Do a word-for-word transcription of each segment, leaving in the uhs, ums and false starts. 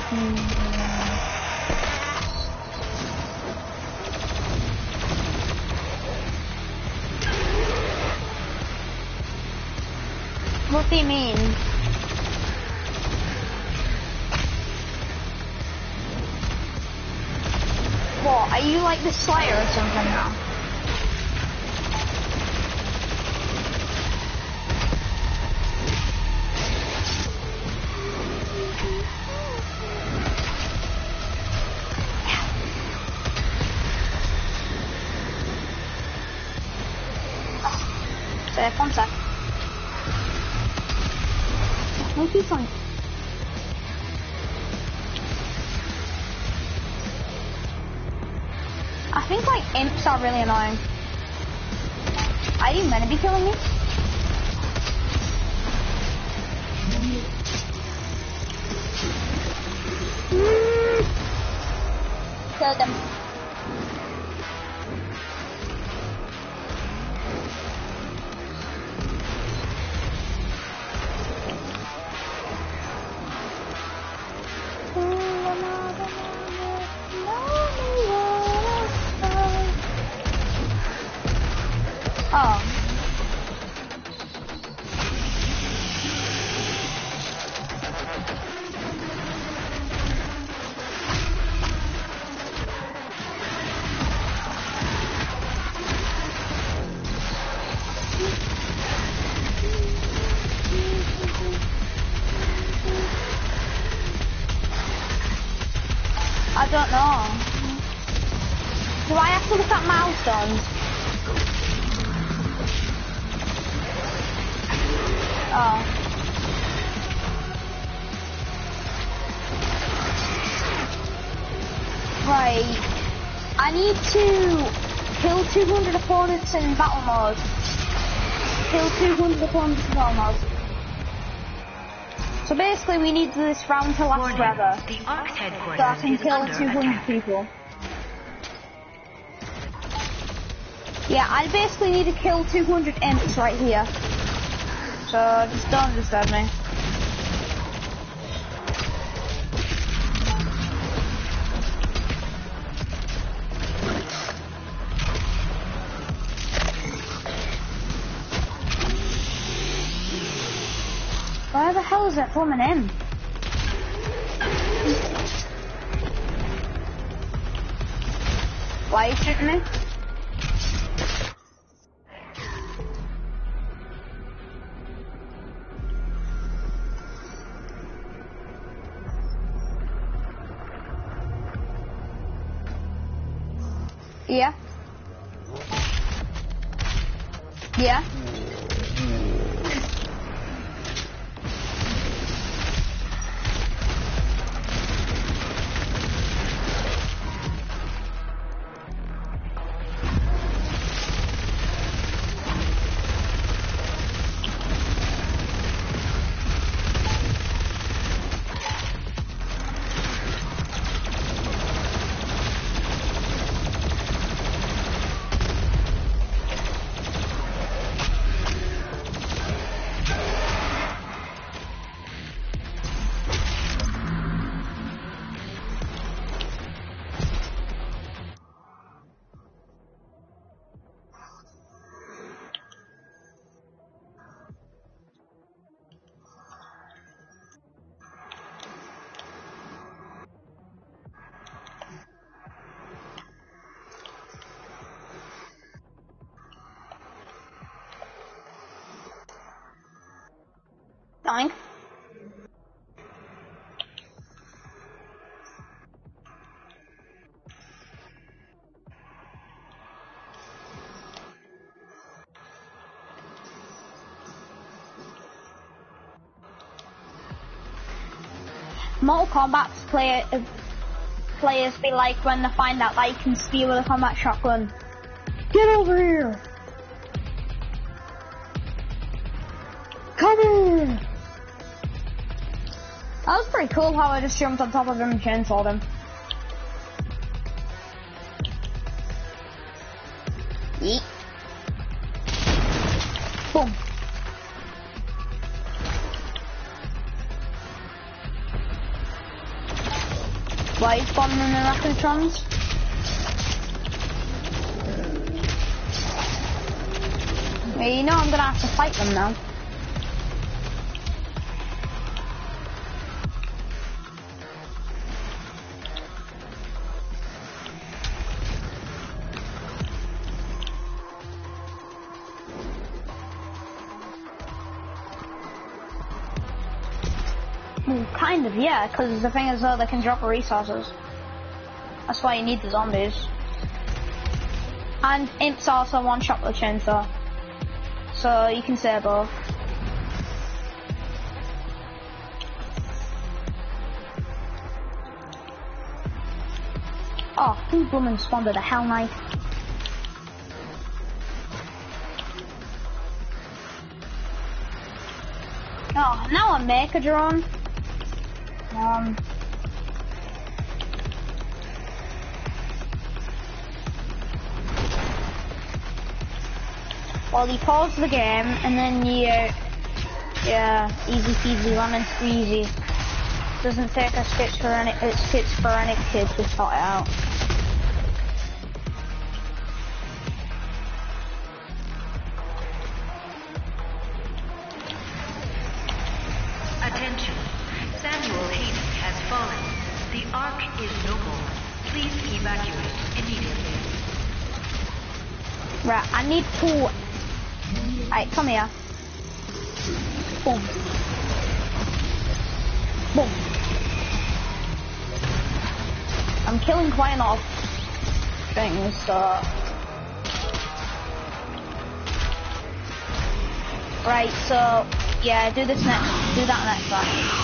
What do you mean? What, are you like the Slayer or something now? So, one sec. Where's he going? I think like imps are really annoying. Are you meant to be killing me? Mm. Kill them. Oh. I don't know. Do I have to look at milestones? Oh. Right. I need to kill two hundred opponents in battle mode. Kill two hundred opponents in battle mode. So basically we need this round to last forever. The Ark's headquarters So I can is kill under two hundred attack. people. Yeah, I basically need to kill two hundred imps right here. So just don't disturb me. Where the hell is it coming in? Why are you shooting me? Yeah. Yeah. Dying. Mortal Kombat play, uh, players be like when they find out that you can steal a combat shotgun. Get over here! Come here! That was pretty cool how I just jumped on top of him and chainsawed him. Yeet. Boom. Why is bombing the Racotrons? Yeah, you know I'm gonna have to fight them now. Well, kind of, yeah, because the thing is though, they can drop resources. That's why you need the zombies. And imps also one-shot with a chainsaw. So you can say both. Oh, who blooming spawned with a Hell Knight? Oh, now I make a drone. Um. Well, you pause the game and then you, yeah, easy peasy, lemon squeezy. Doesn't take a schizophrenic, a schizophrenic kid to sort it out. Attention, Samuel Hayden has fallen. The Ark is no more. Please evacuate immediately. Right, I need to. Alright, come here. Boom. Boom. I'm killing quite a lot of things, so. Right, so yeah, do this next, do that next one.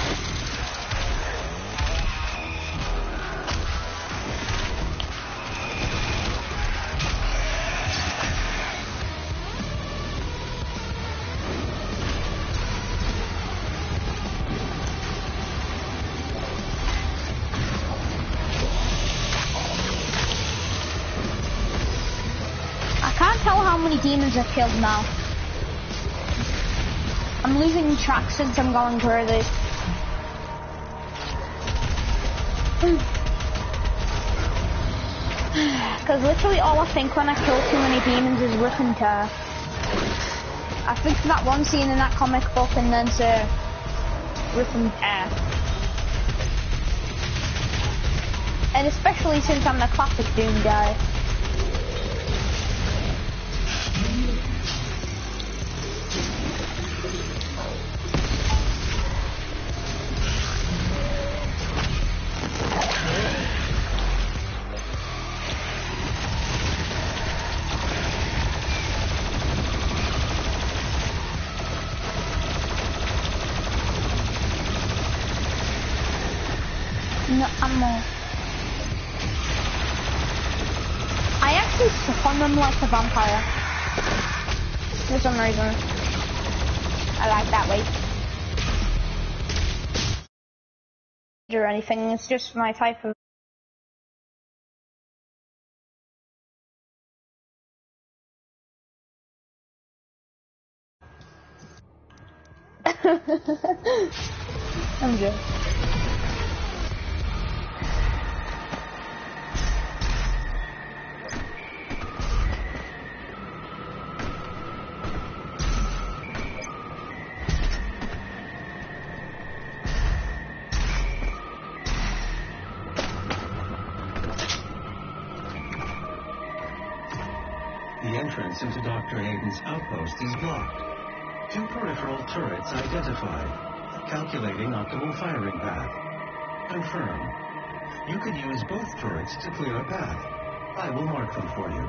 How many demons I've killed now. I'm losing track since I'm going through this. Because literally all I think when I kill too many demons is rip and tear. I think that one scene in that comic book and then say rip and tear. And especially since I'm the classic Doom guy. No ammo. I actually suck on them like a vampire. For some reason. I like that way. Or anything, it's just my type of. I'm joking. The entrance into Doctor Hayden's outpost is blocked. Two peripheral turrets identified. Calculating optimal firing path. Confirm. You could use both turrets to clear a path. I will mark them for you.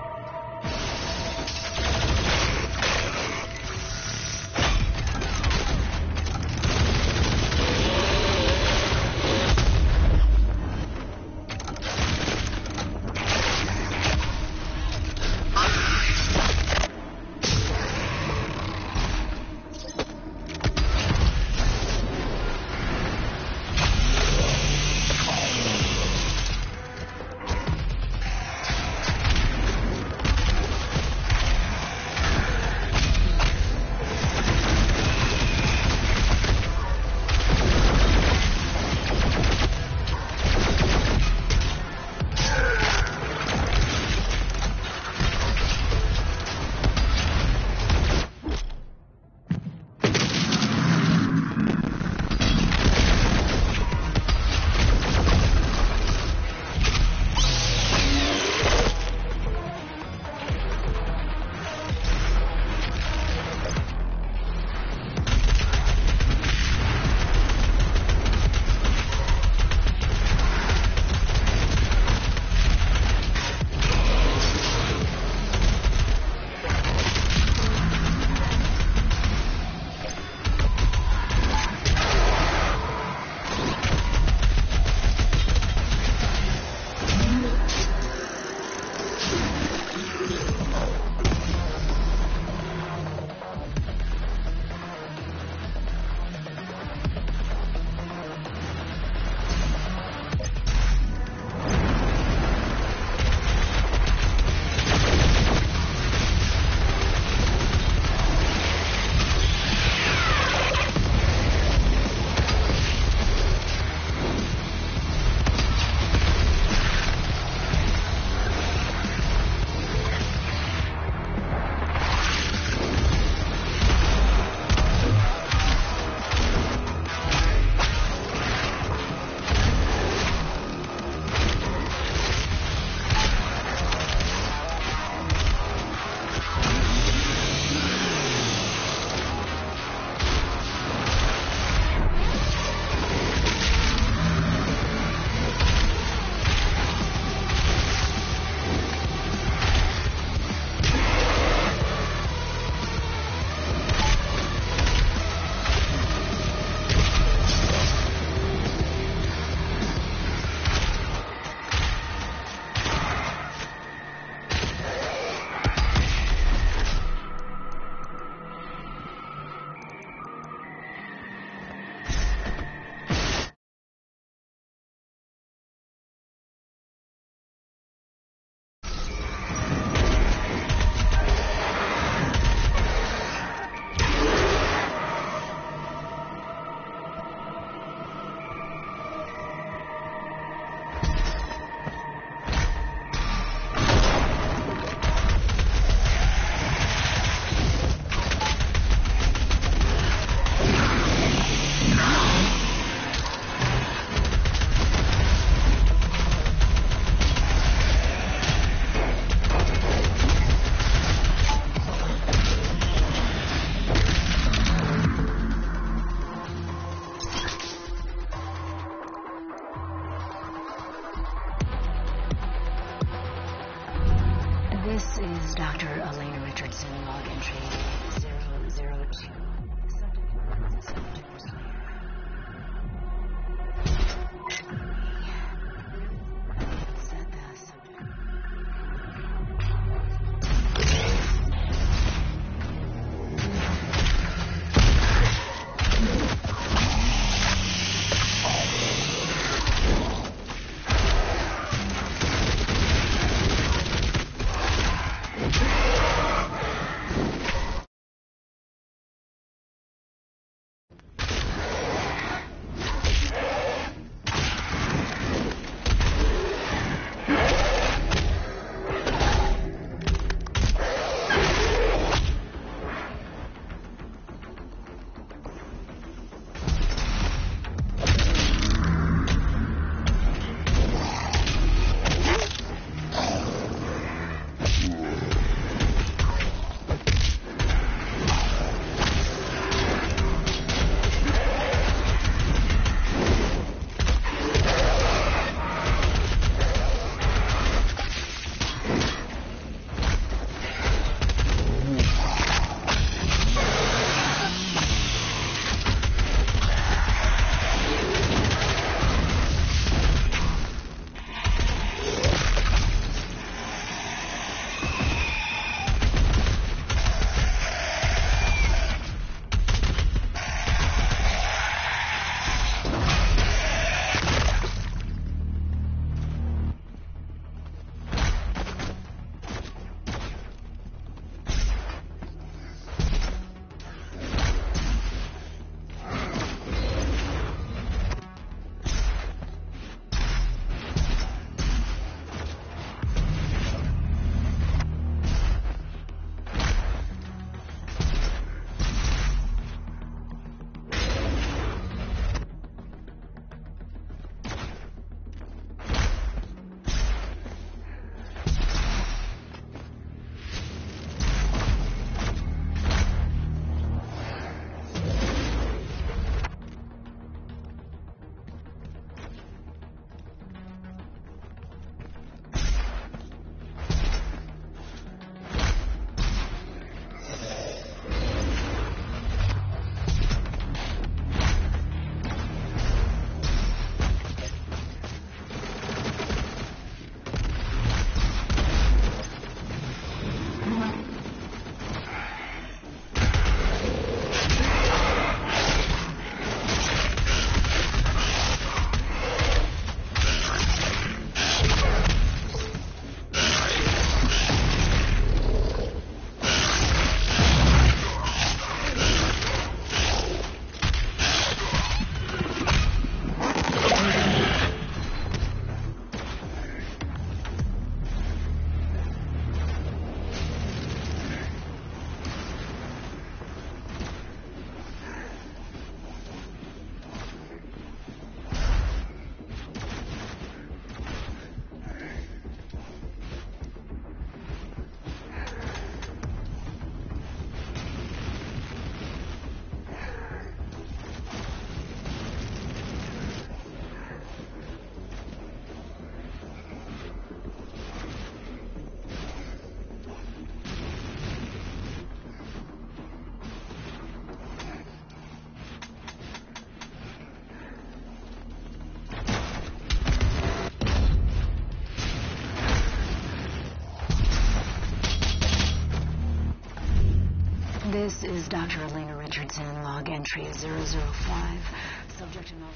This is Doctor Elena Richardson, log entry zero zero five. Subject to no...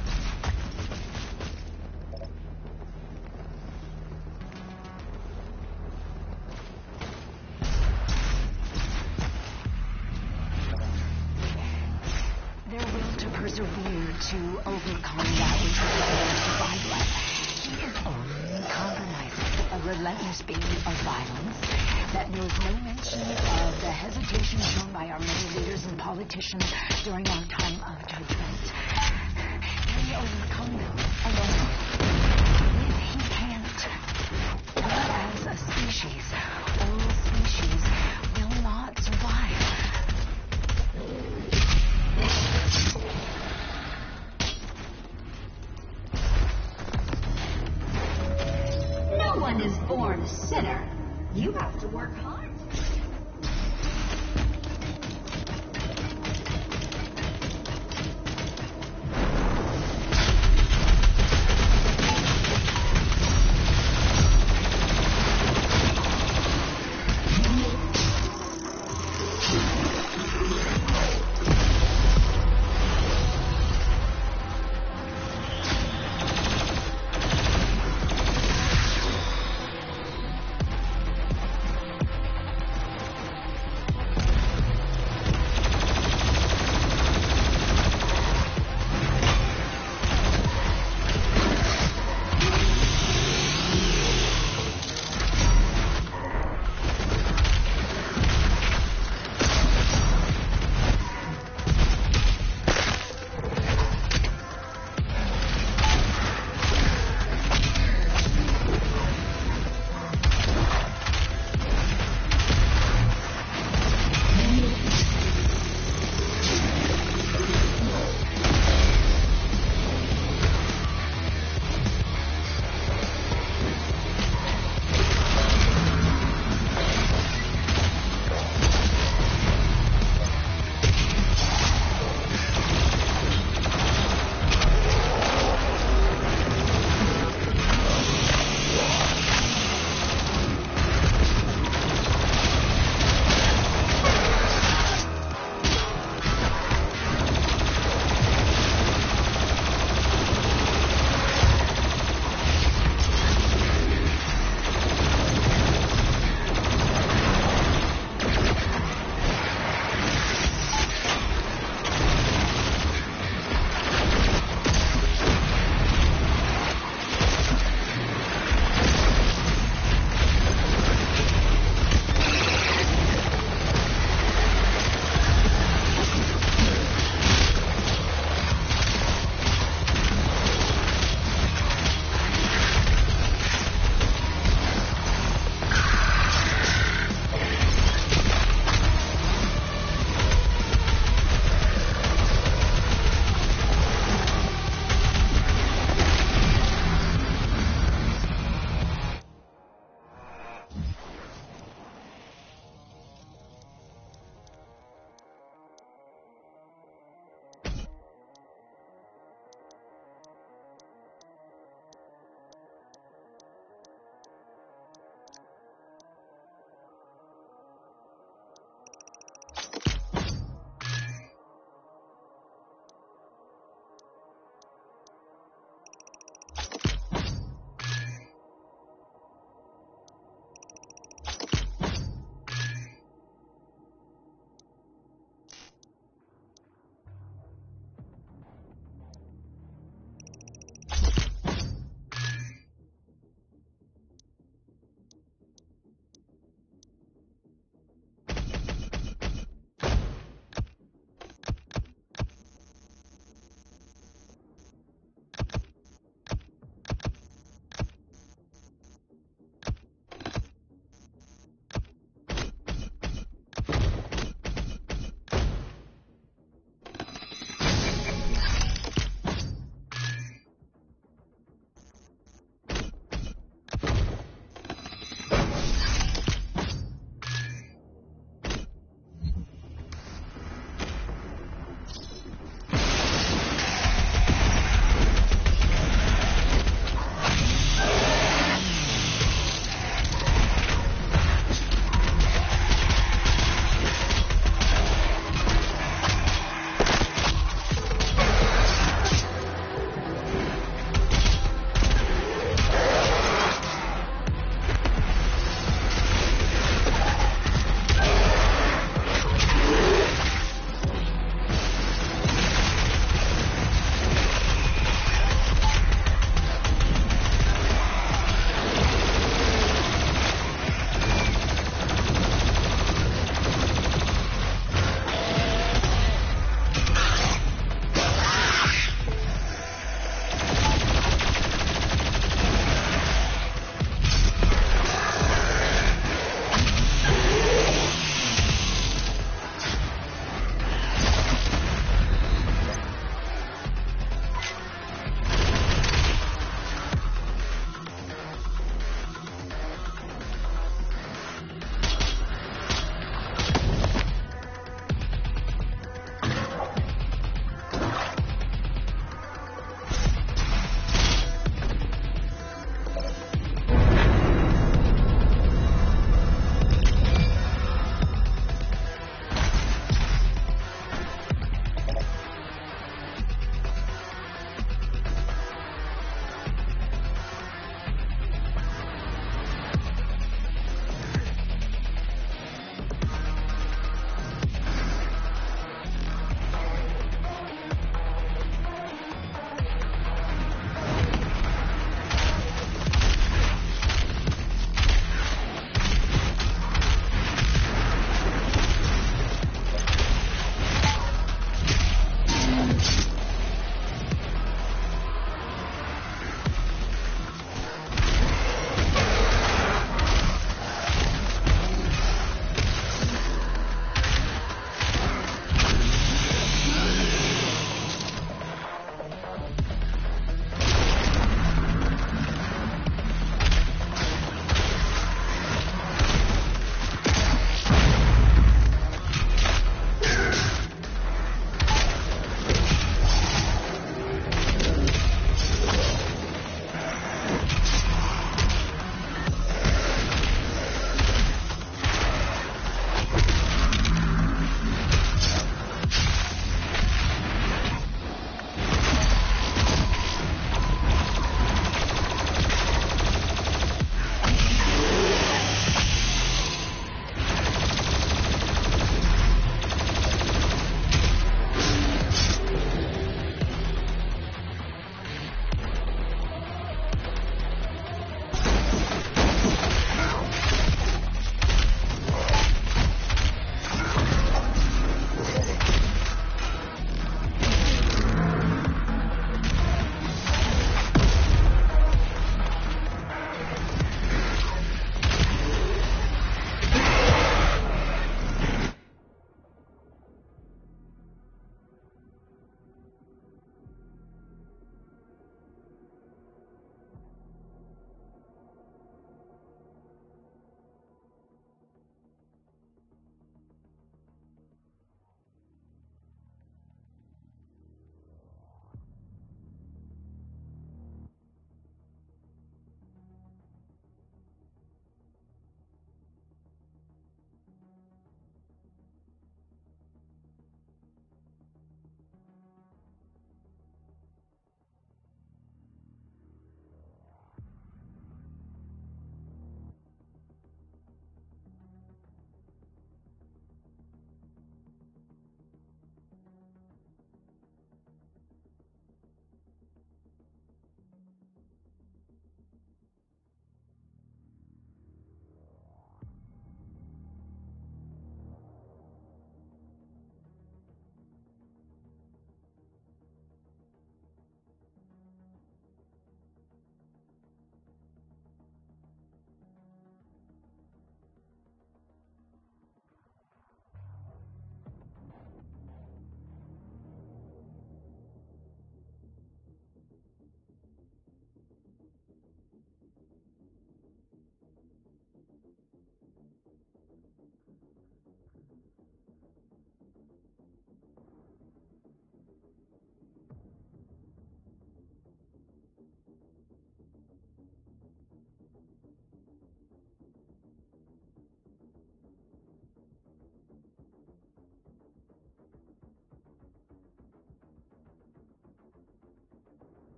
Their will to persevere, to overcome that which requires survival. He is only compromising a relentless being of violence that knows no mention of the hesitation shown by our many leaders and politicians during our time of judgment. We overcome them alone. If he can't, we as a species, all species, will not survive. No one is born a sinner. You have to work hard